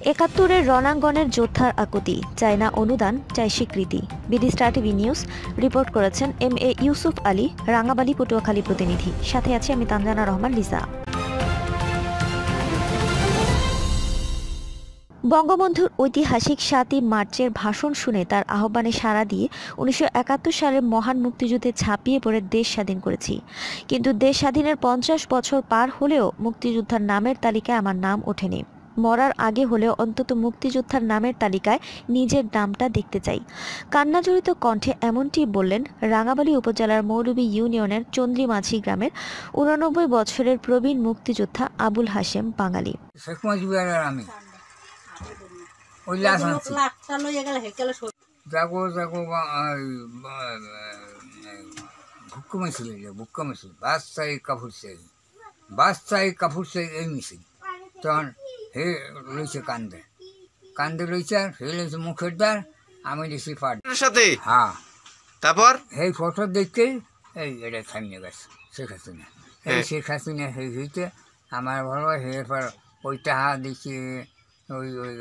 একাত্তরের রণাঙ্গনের যোদ্ধার আকুতি, চায় না অনুদান, চায় স্বীকৃতি। BD star TV news report করেছেন MA ইউসুফ আলী, রাঙাবালি পটুয়াখালী প্রতিনিধি। সাথে আছি আমি তানজানা রহমান লিজা। বঙ্গবন্ধুর ঐতিহাসিক ৭ই মার্চের ভাষণ শুনে তার আহ্বানে সাড়া দিয়ে ১৯৭১ সালের মহান মুক্তিযুদ্ধে ঝাঁপিয়ে পড়ে দেশ স্বাধীন করেছি। কিন্তু দেশ স্বাধীনের ৫০ বছর পার হলেও মুক্তিযোদ্ধার নামের তালিকায় আমার নাম ওঠেনি। মরার আগে হলেও অন্তত মুক্তিযোদ্ধার নামের তালিকায় নিজের নামটা দেখতে চাই। কান্নাজড়িত কণ্ঠে এমনটি বললেন রাঙাবালি উপজেলার মৌলভী ইউনিয়নের চন্দ্রিমাঝি গ্রামের ৮৯ বছরের প্রবীণ মুক্তিযোদ্ধা আবুল হাশেম বাঙালি। তখন হে লইছে কান্দে কান্দে লইছে হে লইছে মুখের দ্বার আমি লিখছি পাট সাথে। হ্যাঁ, তারপর এই ফটো দেখতে এই এটা থামিয়ে গেছে শেখ হাসিনা। এই শেখ হাসিনা সেই হইতে আমার ভালো এরপর ওই টাহা দিচ্ছে ওই ওই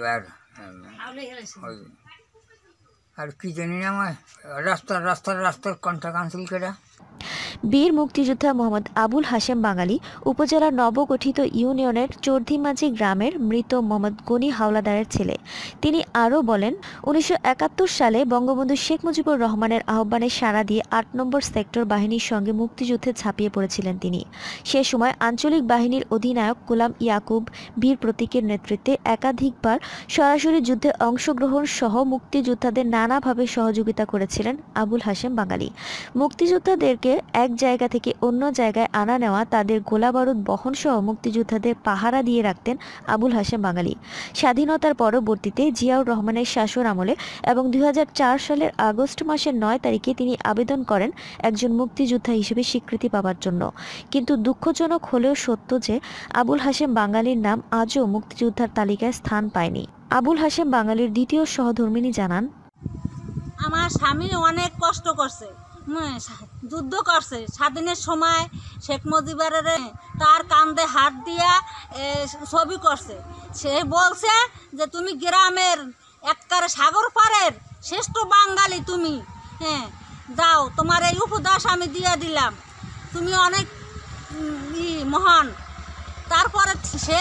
আর কি জানি না আমার রাস্তার কন্ঠা কাউন্সিল কেটা। বীর মুক্তিযোদ্ধা মোহাম্মদ আবুল হাশেম বাঙালি উপজেলার নবগঠিত ইউনিয়নের চর্ধিমাঝি গ্রামের মৃত মোহাম্মদ গনি হাওলাদারের ছেলে। তিনি আরও বলেন, ১৯৭১ সালে বঙ্গবন্ধু শেখ মুজিবুর রহমানের আহ্বানে সাড়া দিয়ে ৮ নম্বর সেক্টর বাহিনীর সঙ্গে মুক্তিযুদ্ধে ঝাঁপিয়ে পড়েছিলেন তিনি। সে সময় আঞ্চলিক বাহিনীর অধিনায়ক গোলাম ইয়াকুব বীর প্রতীকের নেতৃত্বে একাধিকবার সরাসরি যুদ্ধে অংশগ্রহণ সহ মুক্তিযোদ্ধাদের নানাভাবে সহযোগিতা করেছিলেন আবুল হাশেম বাঙালি। মুক্তিযোদ্ধাদেরকে এক জায়গা থেকে অন্য জায়গায় আনা নেওয়া, তাদের গোলাবারুদ বহন সহ মুক্তিযোদ্ধাদের পাহারা দিয়ে রাখতেন আবুল হাশেম বাঙালি। স্বাধীনতার পরবর্তীতে জিয়াউর রহমানের শাসন আমলে এবং ২০০৪ সালের আগস্ট মাসের ৯ তারিখে তিনি আবেদন করেন একজন মুক্তিযোদ্ধা হিসেবে স্বীকৃতি পাওয়ার জন্য। কিন্তু দুঃখজনক হলেও সত্য যে আবুল হাশেম বাঙালির নাম আজও মুক্তিযোদ্ধার তালিকায় স্থান পায়নি। আবুল হাশেম বাঙালির দ্বিতীয় সহধর্মিণী জানান, আমার স্বামী অনেক কষ্ট করছে, যুদ্ধ করছে স্বাধীনের সময়। শেখ মুজিবের তার কান্দে হাত দিয়া ছবি করছে। সে বলছে যে তুমি গ্রামের একবারে সাগর পাড়ের শ্রেষ্ঠ বাঙালি তুমি, হ্যাঁ যাও, তোমার এই উপদেশ আমি দিয়ে দিলাম, তুমি অনেক মহান। তারপরে সে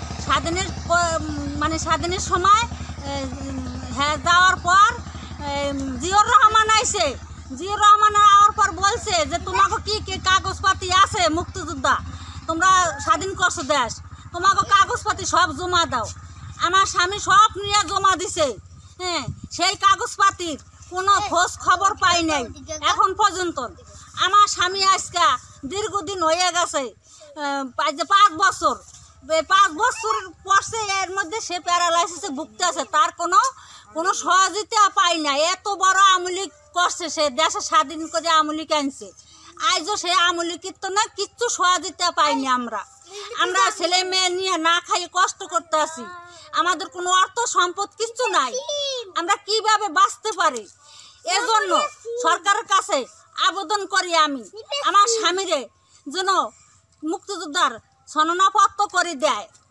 স্বাধীনের সময় হ্যাঁ যাওয়ার পর জিয়াউর রহমান আইছে। জিয়াউর রহমান আওয়ার পর বলছে যে তোমাকে কি কাগজপাতি আছে, মুক্তিযোদ্ধা তোমরা স্বাধীন করছো দেশ, তোমাকে কাগজপাতি সব জমা দাও। আমার স্বামী সব নিয়ে জমা দিছে, হ্যাঁ সেই কাগজপাতির কোনো খোঁজ খবর পাই নাই এখন পর্যন্ত। আমার স্বামী আজকে দীর্ঘদিন হয়ে গেছে, 5 বছর, 5 বছর পরছে, এর মধ্যে সে প্যারালাইসিসে ভুগতে আছে, তার কোনো সহযোগিতা পাই না। এত বড় আমলিক করছে, সে দেশে স্বাধীন করে আমলিক আনছে, আজও সে আমলিকের তো না কিচ্ছু সহযোগিতা পাইনি। আমরা ছেলে মেয়ে নিয়ে না খাইয়ে কষ্ট করতে আছি, আমাদের কোনো অর্থ সম্পদ কিচ্ছু নাই, আমরা কিভাবে বাঁচতে পারি? এজন্য সরকারের কাছে আবেদন করি আমি, আমার স্বামীরে যেন মুক্তিযোদ্ধার সননাপত্র করে দেয়।